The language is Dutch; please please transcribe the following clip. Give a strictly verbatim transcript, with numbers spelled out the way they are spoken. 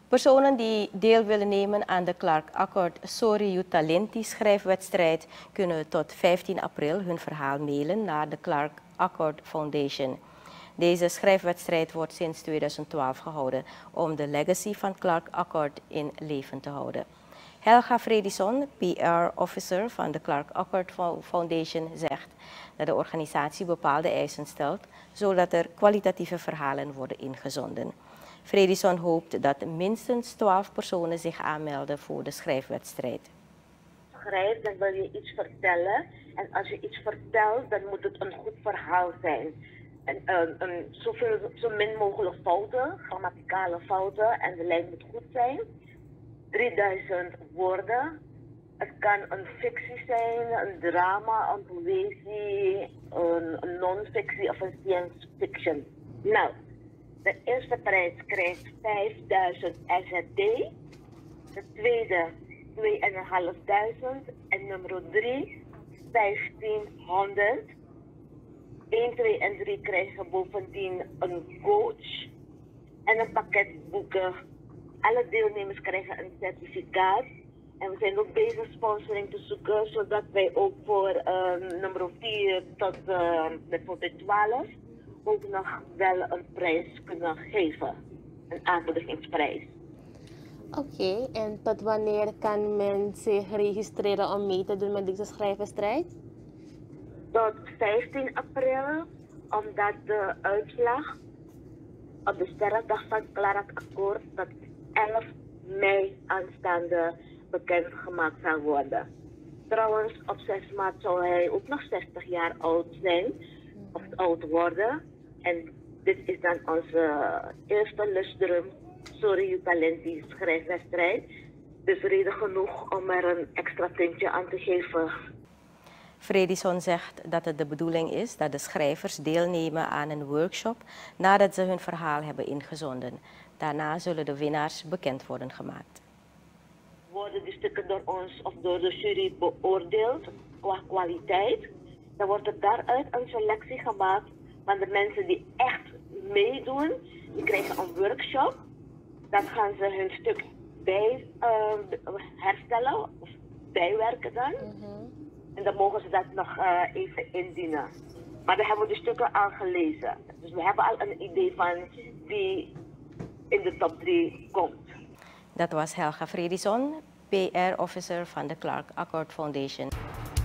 Personen die deel willen nemen aan de Clark Accord Sorry You Talenti schrijfwedstrijd kunnen tot vijftien april hun verhaal mailen naar de Clark Accord Foundation. Deze schrijfwedstrijd wordt sinds tweeduizend twaalf gehouden om de legacy van Clark Accord in leven te houden. Helga Fredison, P R-officer van de Clark Accord Foundation, zegt dat de organisatie bepaalde eisen stelt, zodat er kwalitatieve verhalen worden ingezonden. Fredison hoopt dat minstens twaalf personen zich aanmelden voor de schrijfwedstrijd. Schrijf, dan wil je iets vertellen. En als je iets vertelt, dan moet het een goed verhaal zijn. En, een, een, zoveel, zo min mogelijk fouten, grammaticale fouten, en de lijn moet goed zijn. drieduizend woorden. Het kan een fictie zijn, een drama, een poëzie, een, een non-fictie of een science fiction. Nou, de eerste prijs krijgt vijfduizend S Z D, de tweede tweeduizend vijfhonderd en nummer drie vijftienhonderd. één, twee en drie krijgen bovendien een coach en een pakket boeken. Alle deelnemers krijgen een certificaat. En we zijn ook bezig sponsoring te zoeken, zodat wij ook voor uh, nummer vier tot uh, bijvoorbeeld twaalf ook nog wel een prijs kunnen geven. Een aanmoedigingsprijs. Oké, okay, en tot wanneer kan men zich registreren om mee te doen met deze schrijfwedstrijd? Tot vijftien april, omdat de uitslag op de sterrendag van Clark Accord tot elf mei aanstaande bekendgemaakt zal worden. Trouwens, op zes maart zal hij ook nog zestig jaar oud zijn, of oud worden. En dit is dan onze eerste lustrum Sorry You Talenti schrijfwedstrijd. Dus reden genoeg om er een extra puntje aan te geven. Fredison zegt dat het de bedoeling is dat de schrijvers deelnemen aan een workshop nadat ze hun verhaal hebben ingezonden. Daarna zullen de winnaars bekend worden gemaakt. Worden die stukken door ons of door de jury beoordeeld qua kwaliteit, dan wordt er daaruit een selectie gemaakt van de mensen die echt meedoen. Die krijgen een workshop. Dan gaan ze hun stuk bij uh, herstellen of bijwerken dan. Mm-hmm. En dan mogen ze dat nog uh, even indienen. Maar dan hebben we de stukken al gelezen. Dus we hebben al een idee van wie in de top drie komt. Dat was Helga Fredison, P R-officer van de Clark Accord Foundation.